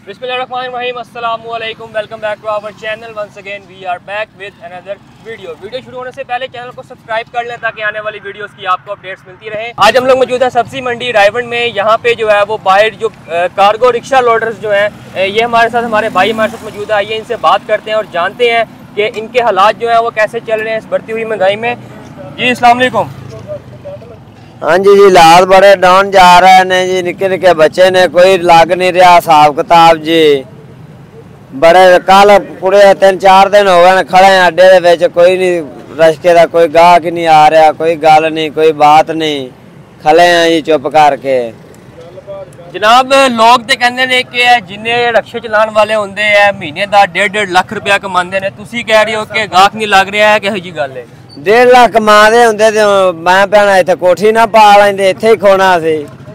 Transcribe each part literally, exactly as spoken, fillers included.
बिस्मिल्लाहिर्रहमानिर्रहीम, अस्सलामु अलैकुम, welcome back to our channel. Once again we are back with another video. Video शुरू होने से पहले चैनल को सब्सक्राइब कर लें ताकि आने वाली वीडियोस की आपको अपडेट्स मिलती रहे। आज हम लोग मौजूद है सब्जी मंडी रायवंड में। यहाँ पे जो है वो बाहर जो कार्गो रिक्शा लोडर्स जो हैं, ये हमारे साथ हमारे भाई हमारे साथ मौजूद है। आइए इनसे बात करते हैं और जानते हैं कि इनके हालात जो हैं वो कैसे चल रहे हैं इस बढ़ती हुई महंगाई में। जी अस्सलाम वालेकुम। हाँ जी जी लाल बड़े डाउन जा रहे ने जी, निके निके बच्चे ने, कोई लग नहीं रहा हिसाब किताब जी। बड़े कल पूरे तीन चार दिन हो गए खड़े हैं अड्डे विच, कोई नहीं रश्के का, कोई गाहक नहीं आ रहा, कोई गल नहीं, कोई बात नहीं, खड़े हैं जी चुप करके। जनाब लोग तो कहते हैं कि जिन्हें रक्शे चलाने वाले होंगे है महीने का डेढ़ डेढ़ लख रुपया कमाते हैं, तुसी कह रहे हो कि गाहक नहीं लग रहा है, किहो जी गल है? डेढ़ लाख कमाते होंगे तो मैं भैन इतने कोठी ना पा लेंदे, इत्थे ही खोना सी।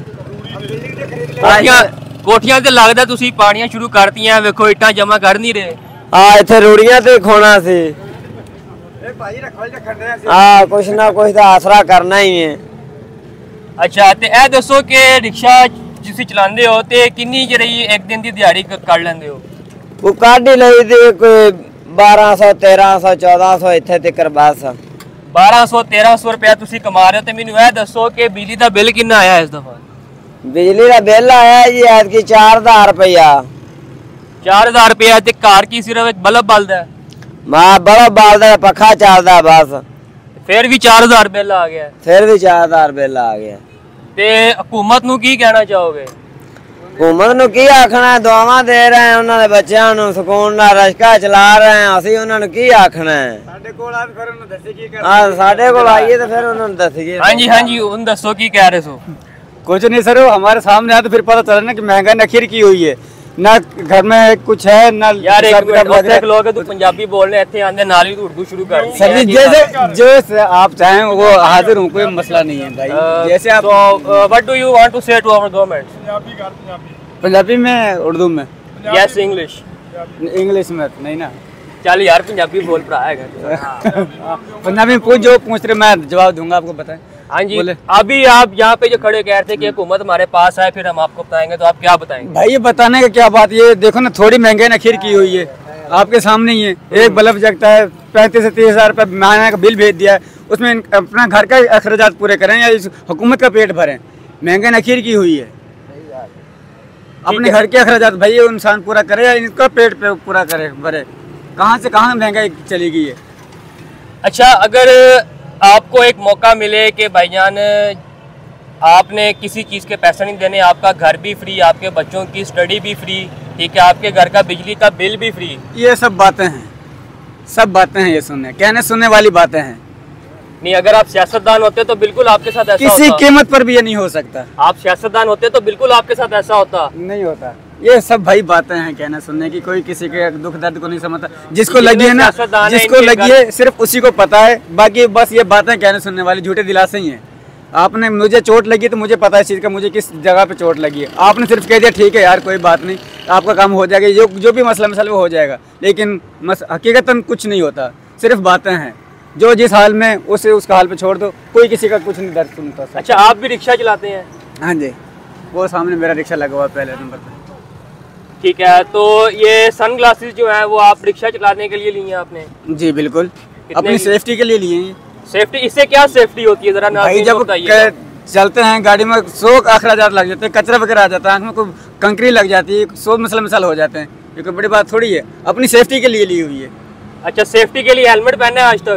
कोठियां ते लगदा तुसी पानियां शुरू करतियां, वेखो इट्टां जमा कर नहीं रहे। हाँ इत्थे रूड़ियां ते खोना सी। हाँ कुछ ना कुछ तो आसरा करना ही है। अच्छा ते ए दसो कि रिक्शा जिसी चलांदे हो ते किन्नी जरी एक दिन दी दिहाड़ी कर लेंदे हो? वो काढ़ ही लई दी कोई बारह सौ तेरह सौ चौदह सौ इत्थे तक बस। बारह सौ तेरह सौ रुपया तुसी कमा रहे हो ते मैनू ए दसो कि बिजली का बिल कितना आया इस दफा? बिजली का बिल आया जी ऐतकी चार हजार रुपया। चार हजार रुपया ते घर की सिर्फ एक बल्ब बलदा है? मैं बल्ब बालदा, पखा चलदा बस। फिर भी चार हजार बिल आ गया? फिर भी चार हजार बिल आ गया। ते हुकूमत नू की कहना चाहोगे? हुकूमत नू की आखना, दुआवां दे रहे हैं उन्होंने बच्चों नू, सुकून नाल रश्का चला रहे हैं, असीं उन्होंने की आखना है? साडे कोल आ फिर उन्होंने दस्सी की करना। हां साडे कोल आइए तो फिर उन्होंने दस्सिए। हां जी हां जी उन दसो की कह रहे सो? कुछ नहीं सर, हमारे सामने आया तो फिर पता चला ना कि महंगाई नखीर की हुई है, ना घर में कुछ है ना यार। एक मिनट लोग तू पंजाबी बोल रहे इत्थे आंदे नाल ही उर्दू शुरू कर दी। सर जी जैसे जो आप चाहें वो हाजिर हूं, कोई मसला नहीं है भाई। जैसे आप what do you want to say to our government? Punjabi में उर्दू में? Yes English. इंग्लिश में नहीं ना। चल यार पंजाबी बोल भरा है। पंजाबी में पूछ जो पूछ रहे मैं जवाब दूंगा आपको, बताएं। हाँ जी अभी आप यहाँ पे जो खड़े कह रहे थे कि हुकूमत हमारे पास है फिर हम आपको बताएंगे, तो आप क्या बताएंगे? भाई ये बताने का क्या बात, ये देखो ना थोड़ी महंगाई नखीर की हुई है, आपके सामने ही है। एक बल्ब जगता है पैंतीस से तीस हजार रुपये महीने का बिल भेज दिया है, उसमें अपना घर का अखराजात पूरे करें या इस हुकूमत का पेट भरें? महंगाई नखीर की हुई है, अपने घर के अखराजात भाई ये इंसान पूरा करे या इनका पेट पे पूरा करे भरे? कहाँ से कहाँ महंगाई चली गई है। अच्छा अगर आपको एक मौका मिले कि भाईजान आपने किसी चीज़ के पैसे नहीं देने, आपका घर भी फ्री, आपके बच्चों की स्टडी भी फ्री, ठीक है, आपके घर का बिजली का बिल भी फ्री, ये सब बातें हैं, सब बातें हैं, ये सुनने कहने सुनने वाली बातें हैं। नहीं अगर आप सियासतदान होते तो बिल्कुल आपके साथ ऐसा किसी होता। कीमत पर भी ये नहीं हो सकता। आप सियासतदान होते तो बिल्कुल आपके साथ ऐसा होता। नहीं होता। ये सब भाई बातें हैं कहने सुनने की, कोई किसी के दुख दर्द को नहीं समझता। जिसको लगी है ना, जिसको लगी है सिर्फ उसी को पता है, बाकी बस ये बातें कहने सुनने वाली झूठे दिलासे ही हैं। आपने मुझे चोट लगी तो मुझे पता है इस चीज़ का, मुझे किस जगह पे चोट लगी है। आपने सिर्फ कह दिया ठीक है यार कोई बात नहीं, आपका काम हो जाएगा, जो जो भी मसला मसला वो हो जाएगा, लेकिन हकीकतन कुछ नहीं होता, सिर्फ बातें हैं। जो जिस हाल में उसे उसका हाल पे छोड़ दो, कोई किसी का कुछ नहीं दर्द सुनता। अच्छा आप भी रिक्शा चलाते हैं? हाँ जी, वो सामने मेरा रिक्शा लगा हुआ पहले नंबर पे। ठीक है, तो ये सन ग्लासेस जो है वो आप रिक्शा चलाने के लिए लिए हैं आपने? जी बिल्कुल, अपनी सेफ्टी के लिए लिए हैं। सेफ्टी, इससे क्या सेफ्टी होती है जरा भाई? जब चलते हैं गाड़ी में सौ अखराजात लग जाते हैं, कचरा वगैरह आ जाता है, आँख में कोई कंकरी लग जाती है, सौ मसला मसाल हो जाते हैं, ये कोई बड़ी बात थोड़ी है, अपनी सेफ्टी के लिए ली हुई है। अच्छा सेफ्टी के लिए हेलमेट पहने हैं आज तक?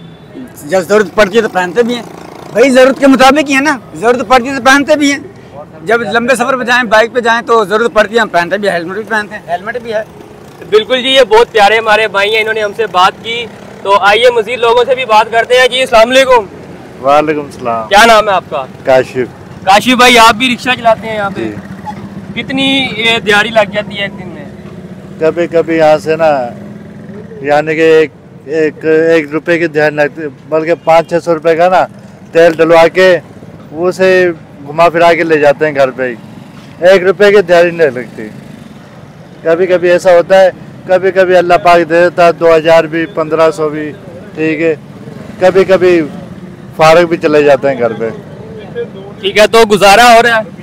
जब जरूरत पड़ती है तो पहनते भी हैं भाई, जरूरत के मुताबिक ही है ना, जरूरत पड़ती है तो पहनते भी हैं। जब लंबे सफर पे जाएं, बाइक पे जाएं तो जरूरत पड़ती है, हम पहनते भी, हेलमेट भी पहनते हैं, हेलमेट भी है। बिल्कुल जी, ये बहुत प्यारे हमारे भाई हैं, इन्होंने हमसे बात की, तो आइए मजीद लोगों से भी बात करते हैं। जी अस्सलाम वालेकुम। वालेकुम सलाम। क्या नाम है आपका? काशिफ। काशिफ भाई आप भी रिक्शा चलाते हैं यहाँ पे? कितनी ये दिहाड़ी लग जाती है एक दिन में? कभी कभी यहाँ से ना यानी कि एक एक एक रुपए की दिहाड़ी लगती, बल्कि पाँच छः सौ रुपये का ना तेल डलवा के वो से घुमा फिरा के ले जाते हैं घर पे ही, एक रुपए की दिहाड़ी नहीं लगती। कभी कभी ऐसा होता है, कभी कभी अल्लाह पाक दे देता है दो हज़ार भी, पंद्रह सौ भी, ठीक है, कभी कभी फारग भी चले जाते हैं घर पे। ठीक है, तो गुजारा हो रहा है?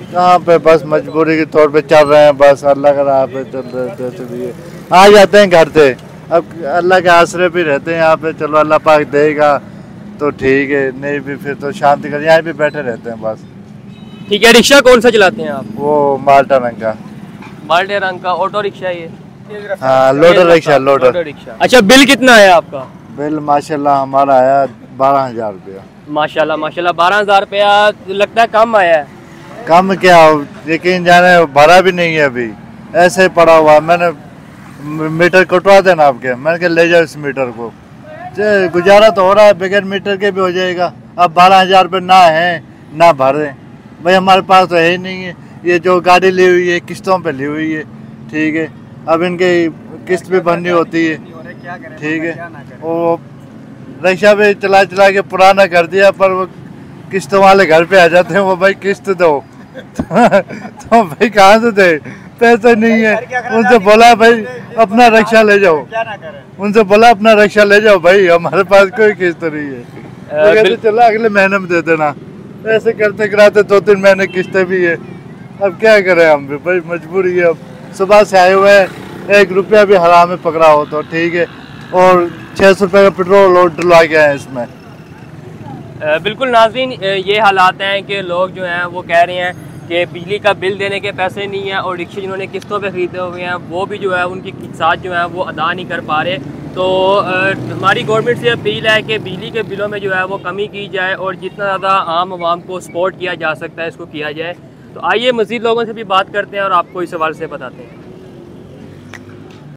कहाँ पे, बस मजबूरी के तौर पे चल रहे हैं, बस अल्लाह का राह पे चल रहे जैसे भी है। आ जाते हैं घर से, अब अल्लाह के आसरे भी रहते हैं यहाँ पे, चलो अल्लाह पाक देगा तो ठीक है, नहीं भी फिर तो शांति कर यहाँ भी बैठे रहते हैं बस। ठीक है, रिक्शा कौन सा चलाते हैं आप? वो माल्टा रंग का, माल्टे रंग का ऑटो रिक्शा ये? हाँ लोडर रिक्शा, लोडर रिक्शा। अच्छा, बिल कितना है आपका? बिल माशाल्लाह हमारा आया बारह हजार रुपया। माशाल्लाह माशाल्लाह, बारह हजार रुपया लगता है कम आया है। कम क्या, यकीन जाने भरा भी नहीं है अभी, ऐसे ही पड़ा हुआ। मैंने मीटर कटवा देना आपके, मैंने कहा ले जाओ इस मीटर को, गुजारा तो हो रहा है, बगैर मीटर के भी हो जाएगा। अब बारह हजार रुपये ना है ना भरे, भाई हमारे पास तो है ही नहीं है। ये जो गाड़ी ली हुई है किस्तों पे ली हुई है, ठीक है, अब इनकी किस्त भी भरनी होती है, ठीक है। वो रिक्शा भी चला चला के पुराना कर दिया, पर वो किस्तों वाले घर पे आ जाते हैं, वो भाई किस्त दो तो भाई कहाँ से दे, पैसे नहीं है। उनसे बोला भाई अपना रिक्शा ले जाओ, उनसे बोला अपना रिक्शा ले जाओ भाई, हमारे पास कोई किस्त नहीं है। तो कहते चला अगले महीने में दे देना, ऐसे करते कराते दो तीन महीने किस्तें भी है। अब क्या करें हम भी भाई, मजबूरी है। अब सुबह से आए हुए हैं, एक रुपया भी हराम में पकड़ा हो तो ठीक है, और छः सौ रुपये का पेट्रोल और डलवा के आए इसमें। बिल्कुल नाज़रीन, ये हालात हैं कि लोग जो हैं वो कह रहे हैं कि बिजली का बिल देने के पैसे नहीं हैं, और रिक्शे जिन्होंने किस्तों पे ख़रीदे हुए हैं वो भी जो है उनकी साथ जो है वो अदा नहीं कर पा रहे। तो हमारी गवर्नमेंट से अपील है कि बिजली के बिलों में जो है वो कमी की जाए, और जितना ज़्यादा आम आवाम को सपोर्ट किया जा सकता है इसको किया जाए। तो आइए मज़ीद लोगों से भी बात करते हैं और आपको इस सवाल से बताते हैं।